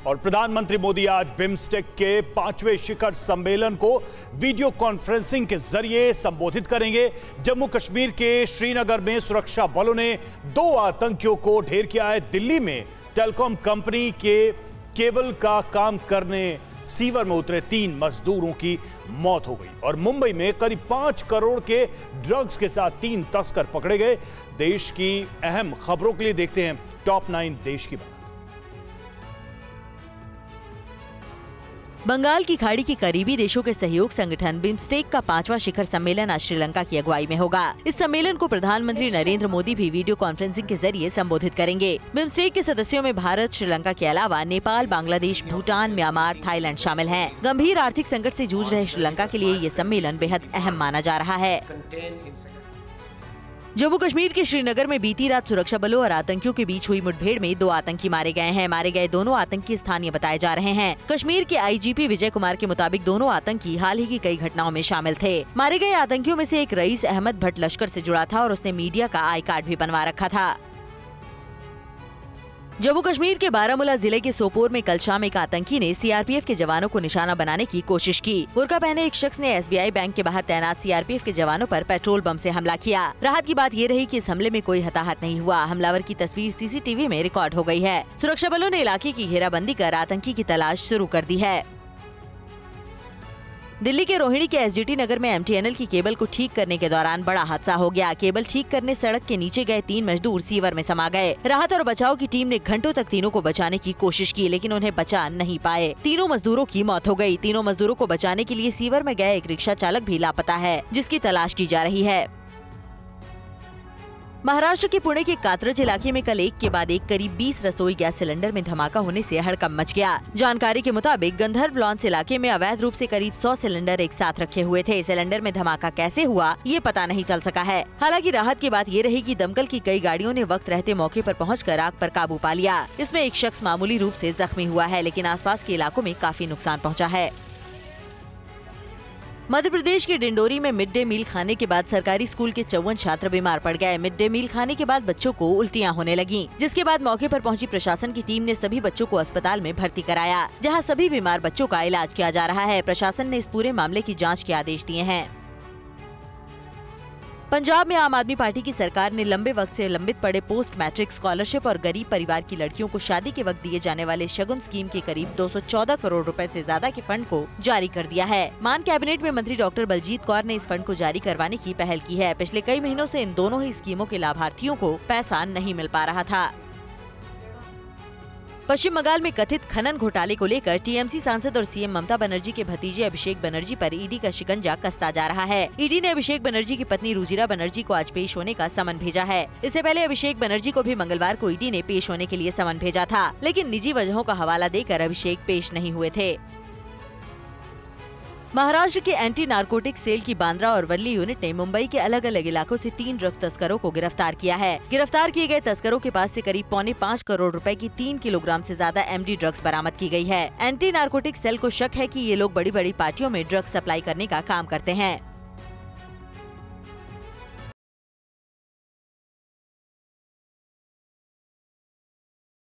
और प्रधानमंत्री मोदी आज बिम्स्टेक के 5वें शिखर सम्मेलन को वीडियो कॉन्फ्रेंसिंग के जरिए संबोधित करेंगे। जम्मू कश्मीर के श्रीनगर में सुरक्षा बलों ने 2 आतंकियों को ढेर किया है। दिल्ली में टेलीकॉम कंपनी के केबल का काम करने सीवर में उतरे 3 मजदूरों की मौत हो गई और मुंबई में करीब 5 करोड़ के ड्रग्स के साथ 3 तस्कर पकड़े गए। देश की अहम खबरों के लिए देखते हैं टॉप 9 देश की बात। बंगाल की खाड़ी के करीबी देशों के सहयोग संगठन बिम्स्टेक का 5वां शिखर सम्मेलन आज श्रीलंका की अगुवाई में होगा। इस सम्मेलन को प्रधानमंत्री नरेंद्र मोदी भी वीडियो कॉन्फ्रेंसिंग के जरिए संबोधित करेंगे। बिम्स्टेक के सदस्यों में भारत, श्रीलंका के अलावा नेपाल, बांग्लादेश, भूटान, म्यांमार, थाईलैंड शामिल हैं। गंभीर आर्थिक संकट से जूझ रहे श्रीलंका के लिए ये सम्मेलन बेहद अहम माना जा रहा है। जम्मू कश्मीर के श्रीनगर में बीती रात सुरक्षा बलों और आतंकियों के बीच हुई मुठभेड़ में 2 आतंकी मारे गए हैं। मारे गए दोनों आतंकी स्थानीय बताए जा रहे हैं। कश्मीर के आईजीपी विजय कुमार के मुताबिक दोनों आतंकी हाल ही की कई घटनाओं में शामिल थे। मारे गए आतंकियों में से एक रईस अहमद भट्ट लश्कर से जुड़ा था और उसने मीडिया का आई कार्ड भी बनवा रखा था। जम्मू कश्मीर के बारामूला जिले के सोपोर में कल शाम एक आतंकी ने सीआरपीएफ के जवानों को निशाना बनाने की कोशिश की। बुर्का पहने एक शख्स ने एसबीआई बैंक के बाहर तैनात सीआरपीएफ के जवानों पर पेट्रोल बम से हमला किया। राहत की बात ये रही कि इस हमले में कोई हताहत नहीं हुआ। हमलावर की तस्वीर सीसीटीवी में रिकॉर्ड हो गई है। सुरक्षा बलों ने इलाके की घेराबंदी कर आतंकी की तलाश शुरू कर दी है। दिल्ली के रोहिणी के एसजीटी नगर में एमटीएनएल की केबल को ठीक करने के दौरान बड़ा हादसा हो गया। केबल ठीक करने सड़क के नीचे गए 3 मजदूर सीवर में समा गए। राहत और बचाव की टीम ने घंटों तक तीनों को बचाने की कोशिश की, लेकिन उन्हें बचा नहीं पाए। तीनों मजदूरों की मौत हो गई। तीनों मजदूरों को बचाने के लिए सीवर में गए एक रिक्शा चालक भी लापता है, जिसकी तलाश की जा रही है। महाराष्ट्र के पुणे के कात्रज इलाके में कल एक के बाद एक करीब 20 रसोई गैस सिलेंडर में धमाका होने से हड़कंप मच गया। जानकारी के मुताबिक गंधर्व लॉन्स इलाके में अवैध रूप से करीब 100 सिलेंडर एक साथ रखे हुए थे। सिलेंडर में धमाका कैसे हुआ ये पता नहीं चल सका है। हालांकि राहत की बात ये रही कि दमकल की कई गाड़ियों ने वक्त रहते मौके पर पहुंचकर आग पर काबू पा लिया। इसमें एक शख्स मामूली रूप से जख्मी हुआ है, लेकिन आसपास के इलाकों में काफी नुकसान पहुँचा है। मध्य प्रदेश के डिंडोरी में मिड डे मील खाने के बाद सरकारी स्कूल के 54 छात्र बीमार पड़ गए। मिड डे मील खाने के बाद बच्चों को उल्टियां होने लगीं, जिसके बाद मौके पर पहुंची प्रशासन की टीम ने सभी बच्चों को अस्पताल में भर्ती कराया, जहां सभी बीमार बच्चों का इलाज किया जा रहा है। प्रशासन ने इस पूरे मामले की जाँच के आदेश दिए हैं। पंजाब में आम आदमी पार्टी की सरकार ने लंबे वक्त से लंबित पड़े पोस्ट मैट्रिक स्कॉलरशिप और गरीब परिवार की लड़कियों को शादी के वक्त दिए जाने वाले शगुन स्कीम के करीब 214 करोड़ रुपए से ज्यादा के फंड को जारी कर दिया है। मान कैबिनेट में मंत्री डॉक्टर बलजीत कौर ने इस फंड को जारी करवाने की पहल की है। पिछले कई महीनों से इन दोनों ही स्कीमों के लाभार्थियों को पैसा नहीं मिल पा रहा था। पश्चिम बंगाल में कथित खनन घोटाले को लेकर टीएमसी सांसद और सीएम ममता बनर्जी के भतीजे अभिषेक बनर्जी पर ईडी का शिकंजा कसता जा रहा है। ईडी ने अभिषेक बनर्जी की पत्नी रुजिरा बनर्जी को आज पेश होने का समन भेजा है। इससे पहले अभिषेक बनर्जी को भी मंगलवार को ईडी ने पेश होने के लिए समन भेजा था, लेकिन निजी वजहों का हवाला देकर अभिषेक पेश नहीं हुए थे। महाराष्ट्र के एंटी नारकोटिक सेल की बांद्रा और वर्ली यूनिट ने मुंबई के अलग अलग इलाकों से 3 ड्रग तस्करों को गिरफ्तार किया है। गिरफ्तार किए गए तस्करों के पास से करीब 5.25 करोड़ रुपए की 3 किलोग्राम से ज्यादा एमडी ड्रग्स बरामद की गई है। एंटी नारकोटिक सेल को शक है कि ये लोग बड़ी बड़ी पार्टियों में ड्रग्स सप्लाई करने का काम करते हैं।